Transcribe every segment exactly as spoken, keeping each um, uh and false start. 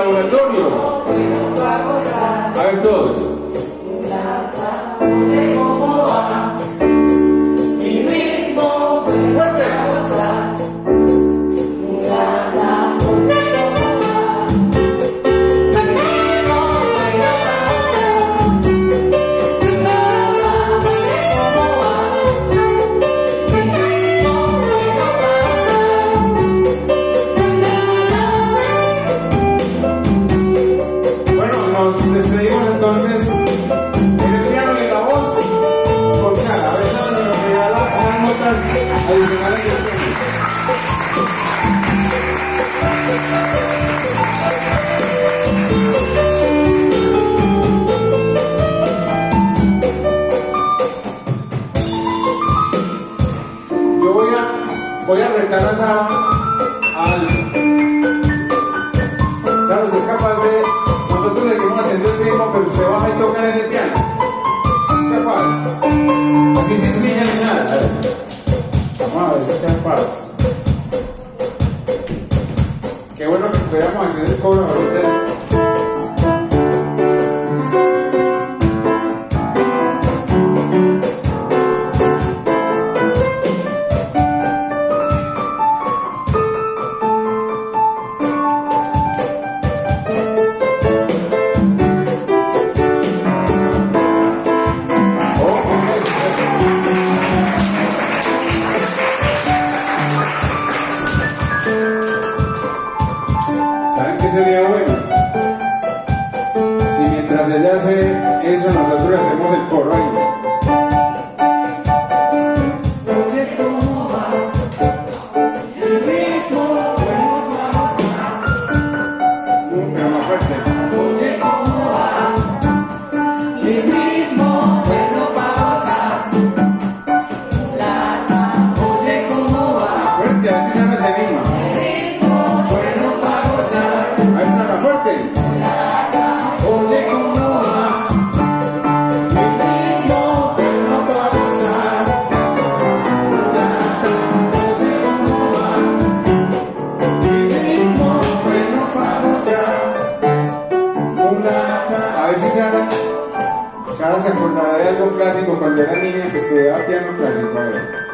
laboratorio. A ver todos. Fuerte. Nos despedimos entonces en el piano y en la voz con Sara. A ver, Sara nos regala unas notas adicionales que tienes. Yo voy a, voy a retar a Sara a algo. Sara, ¿usted es capaz de...? Nosotros seguimos haciendo el ritmo, pero usted baja y toca en ese piano. ¿Es capaz? Así sencilla ni nada. A ver. Vamos a ver si es capaz. Qué bueno que pudiéramos hacer el coro ahorita. Sería bueno si mientras ella hace eso nosotros hacemos el coro ahí. Pero más fuerte. Fuerte, a ver si se nos anima. A ver si Sara, Sara se acordará de algo clásico cuando era niña que estudiaba piano clásico. A ver.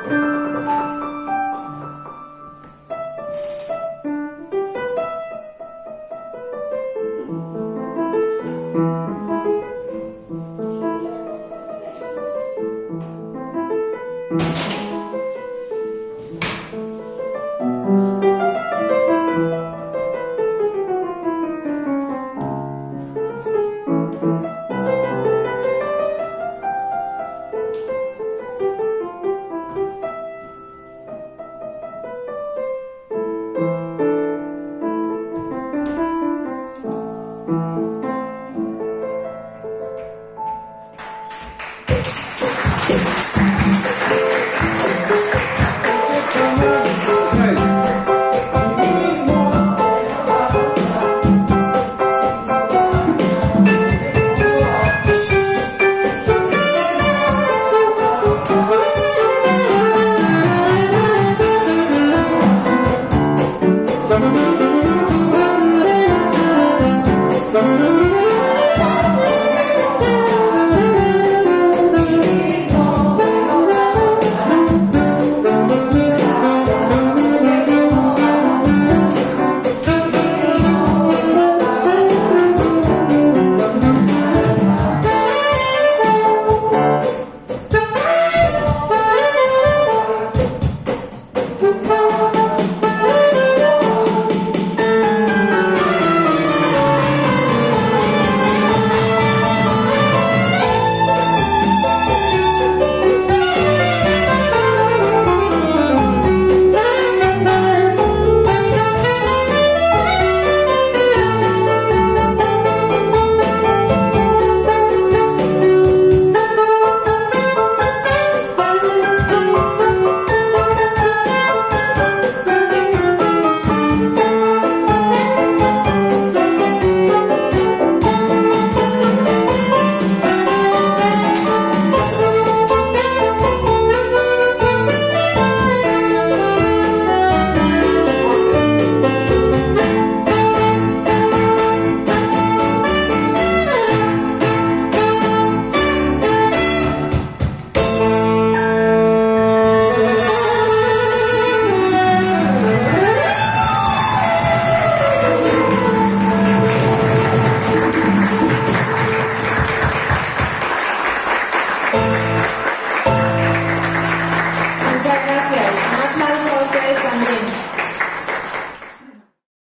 Thank you.